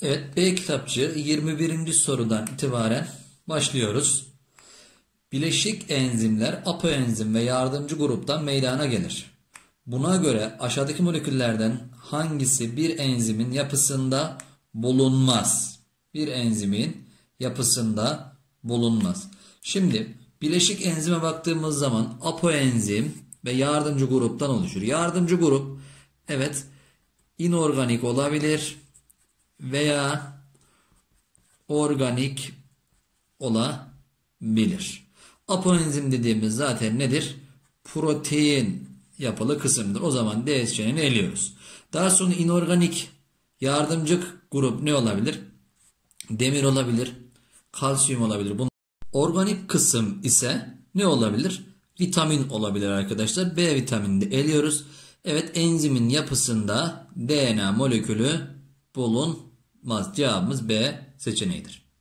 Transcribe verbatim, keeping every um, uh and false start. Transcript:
Evet, B kitapçı yirmi birinci sorudan itibaren başlıyoruz. Bileşik enzimler apoenzim ve yardımcı gruptan meydana gelir. Buna göre aşağıdaki moleküllerden hangisi bir enzimin yapısında bulunmaz? Bir enzimin yapısında bulunmaz. Şimdi bileşik enzime baktığımız zaman apoenzim ve yardımcı gruptan oluşur. Yardımcı grup evet inorganik olabilir veya organik olabilir. Apoenzim dediğimiz zaten nedir? Protein yapılı kısımdır. O zaman D seçeneğini eliyoruz. Daha sonra inorganik yardımcı grup ne olabilir? Demir olabilir, kalsiyum olabilir. Bunun organik kısım ise ne olabilir? Vitamin olabilir arkadaşlar. B vitaminini de eliyoruz. Evet, enzimin yapısında D N A molekülü bulunmaz. Cevabımız B seçeneğidir.